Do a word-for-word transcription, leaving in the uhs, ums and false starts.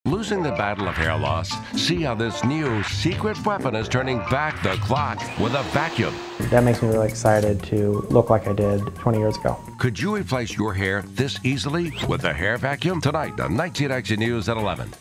Losing the battle of hair loss? See how this new secret weapon is turning back the clock with a vacuum. That makes me really excited to look like I did twenty years ago. Could you replace your hair this easily with a hair vacuum? Tonight on nineteen Action News at eleven.